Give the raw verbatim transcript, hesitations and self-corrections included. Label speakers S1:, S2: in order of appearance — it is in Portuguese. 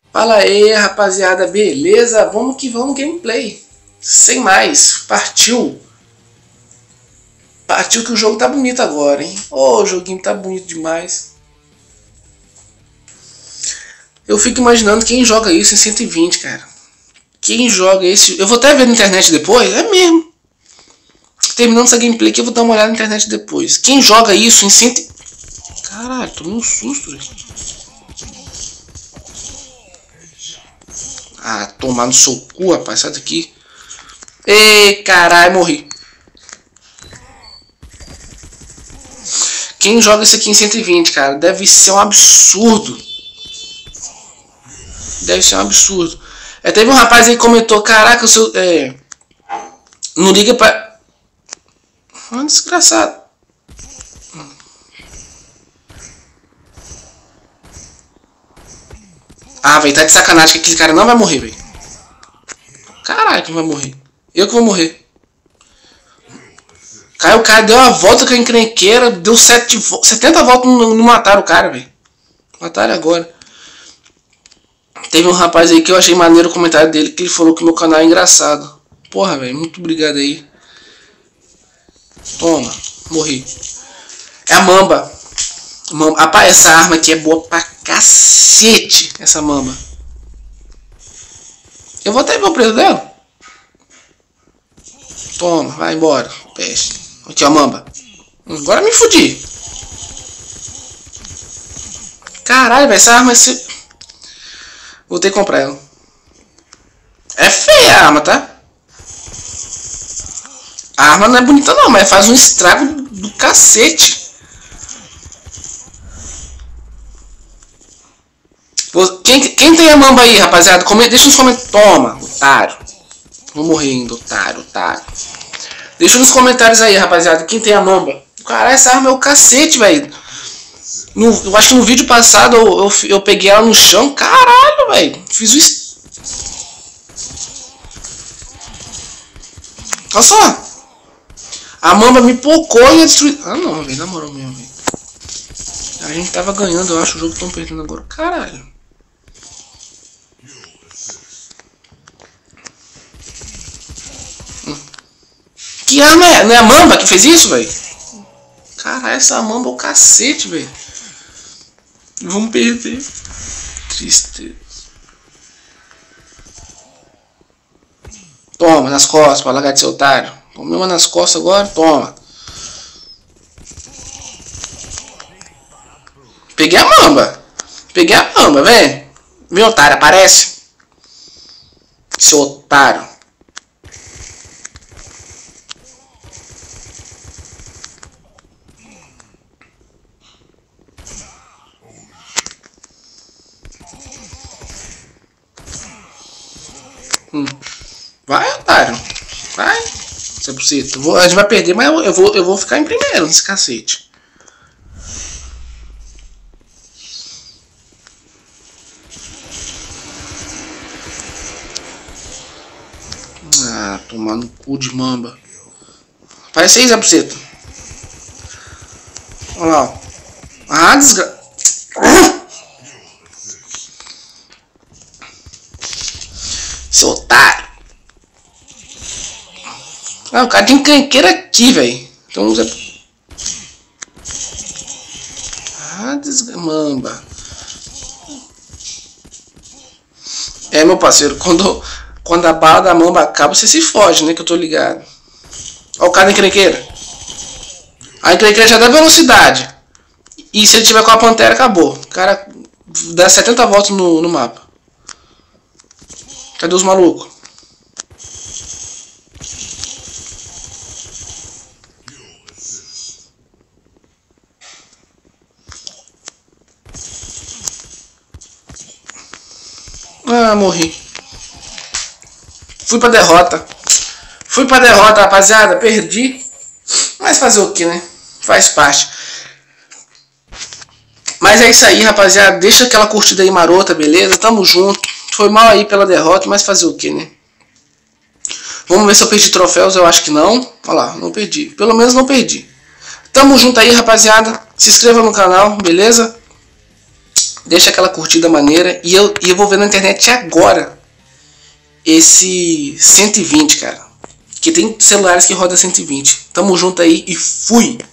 S1: Fala aí, rapaziada, beleza? Vamos que vamos, gameplay. Sem mais, partiu. Partiu que o jogo tá bonito agora, hein? Ô, oh, o joguinho tá bonito demais. Eu fico imaginando quem joga isso em cento e vinte, cara. Quem joga esse... Eu vou até ver na internet depois, é mesmo. Terminando essa gameplay aqui, eu vou dar uma olhada na internet depois. Quem joga isso em cento... Caralho, tomei um susto, velho. Ah, tomar no seu cu, rapaz, sai daqui. Ei, caralho, morri. Quem joga isso aqui em cento e vinte, cara, deve ser um absurdo. Deve ser um absurdo. É, teve um rapaz aí que comentou, caraca, o seu... É, não liga pra... Ah, desgraçado. Ah, velho, tá de sacanagem que aquele cara não vai morrer, velho. Caralho, que não vai morrer. Eu que vou morrer. Caiu o cara, deu uma volta com a encrenqueira, deu sete, setenta voltas, não, não mataram o cara, velho. Mataram agora. Teve um rapaz aí que eu achei maneiro o comentário dele, que ele falou que meu canal é engraçado. Porra, velho, muito obrigado aí. Toma, morri. É a mamba. mamba. Rapaz, essa arma aqui é boa pra cacete, essa mamba. Eu vou até ver o preço dela. Toma, vai embora, peste. Aqui, ó, mamba. Agora me fudi. Caralho, velho, essa arma... Esse... Vou ter que comprar ela. É feia a arma, tá? A arma não é bonita não, mas faz um estrago do cacete. Quem, quem tem a mamba aí, rapaziada? Comenta, deixa nos comentários. Toma, otário. Vou morrer ainda, otário, otário. Deixa nos comentários aí, rapaziada. Quem tem a mamba? Caralho, essa arma é o cacete, velho. Eu acho que no vídeo passado eu, eu, eu peguei ela no chão. Caralho, velho. Fiz o... Est... Olha só. A mamba me pocou e ia destruir... Ah, não, velho. Na moral mesmo, velho. A gente tava ganhando, eu acho. O jogo tão perdendo agora. Caralho. Hum. Que arma é? Não é a mamba que fez isso, velho? Caralho, essa mamba é o cacete, velho. Vamos perder. Triste. Toma, nas costas, pra largar de ser otário. Tomei uma nas costas agora, toma. Peguei a mamba. Peguei a mamba, vem. Vem, otário, aparece. Seu otário. Hum. Vai, otário. Vai. cem por cento. Vou, a gente vai perder, mas eu, eu, vou, eu vou ficar em primeiro nesse cacete. Ah, tomar no cu de mamba. Aparece aí, Zé Buceta. Olha lá, ó. Ah, desgra... Seu otário. Ah, o cara tem canqueira aqui, velho. Então, Zé... Ah, desmamba. É, meu parceiro, quando, quando a bala da mamba acaba, você se foge, né? Que eu tô ligado. Ó o cara da encrenqueira. A encrenqueira já dá velocidade. E se ele tiver com a pantera, acabou. O cara dá setenta voltas no, no mapa. Cadê os malucos? Ah, morri. Fui pra derrota. Fui pra derrota, rapaziada. Perdi. Mas fazer o que, né? Faz parte. Mas é isso aí, rapaziada. Deixa aquela curtida aí marota, beleza? Tamo junto. Foi mal aí pela derrota, mas fazer o que, né? Vamos ver se eu perdi troféus. Eu acho que não. Olha lá, não perdi. Pelo menos não perdi. Tamo junto aí, rapaziada. Se inscreva no canal, beleza? deixa aquela curtida maneira. E eu, e eu vou ver na internet agora esse cento e vinte, cara. Que tem celulares que rodam cento e vinte. Tamo junto aí e fui!